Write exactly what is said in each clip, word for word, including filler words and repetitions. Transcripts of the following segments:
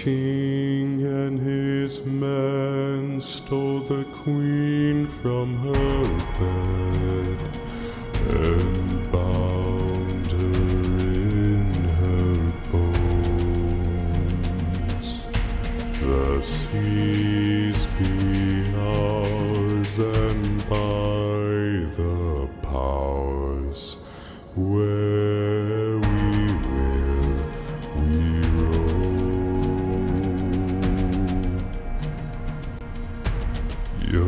king and his men stole the queen from her bed and bound her in her bones. The seas be ours, and by the powers where we will we roam. Yo.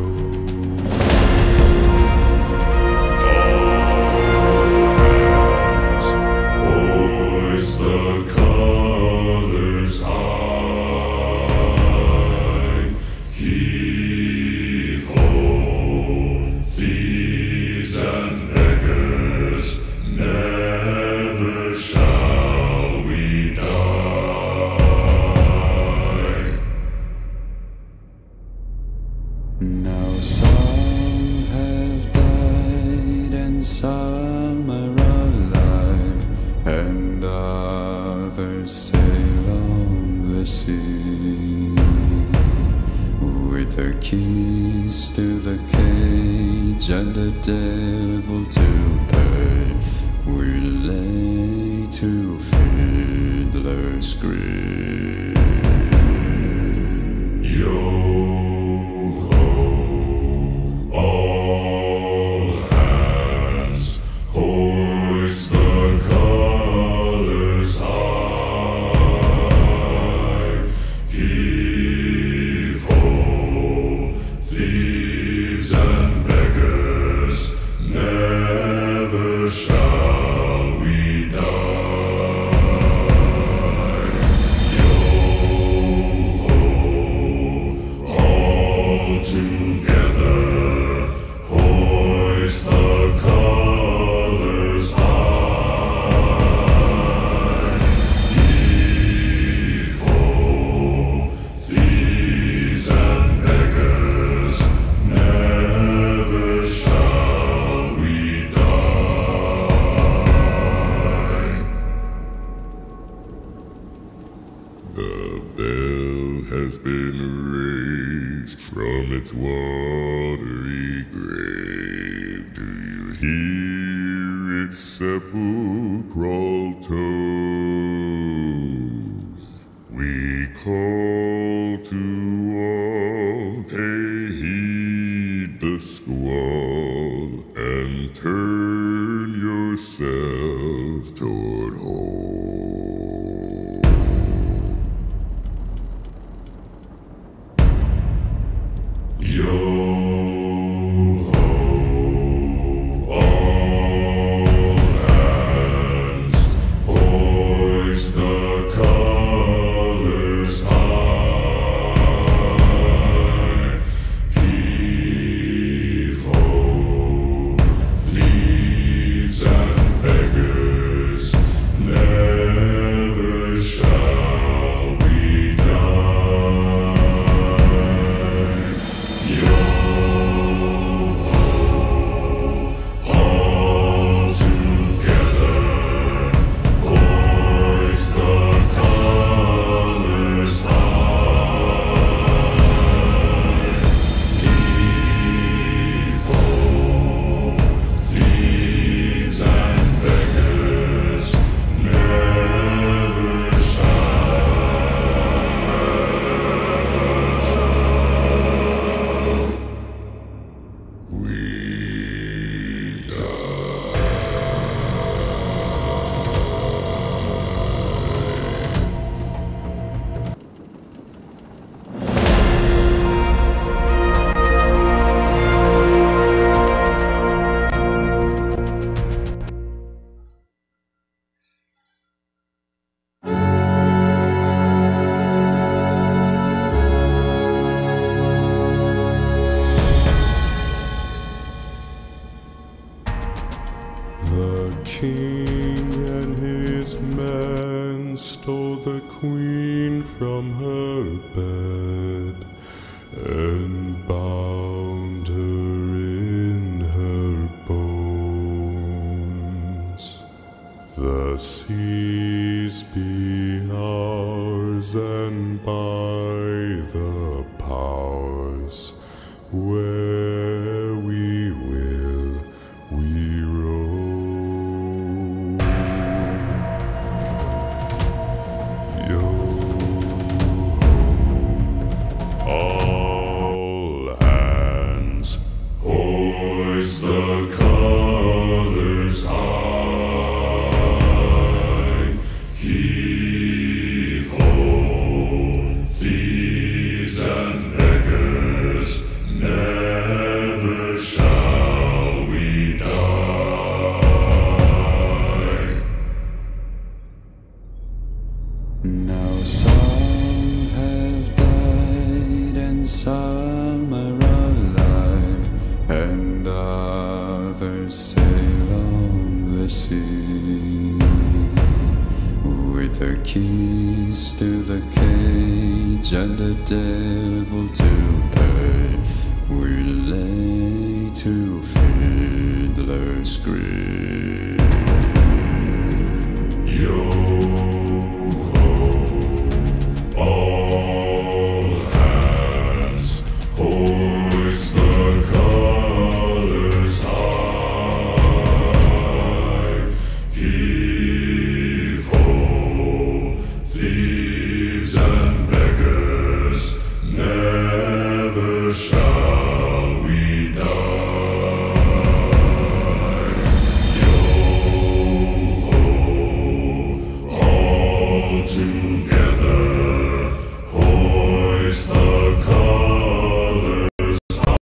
Hoist the colors high, heave ho, thieves and beggars, never shall we die. Now some have died and some are alive, and others sail on the sea with the keys to the cage and the devil to pay. We lay to fiddler's grave. Yo ho, all hands, hoist the colors high, heave ho, thieves and beggars, never shall we die. Yo ho, all together, hoist the colors high, heave ho, thieves and beggars, never shall we die. The bell has been raised from its watery grave. Do you hear its sepulchral tone? We call to all, pay heed the squall, and turn yourselves toward home. Yo ho, all hands, hoist the colors high, heave ho, thieves and beggars, never shall we die. Yo ho, all together, hoist the colors high, heave ho, thieves and beggars, never shall we die. The king and his men stole the queen from her bed and bound her in her bones. the seas be ours, and by the powers where we will we roam. Yo ho, all hands, hoist the colors high, heave ho, thieves and beggars, never shall we die. Now some have died and some are alive, and others sail on the sea with the keys to the cage and the devil to pay. We lay to fiddler's grave.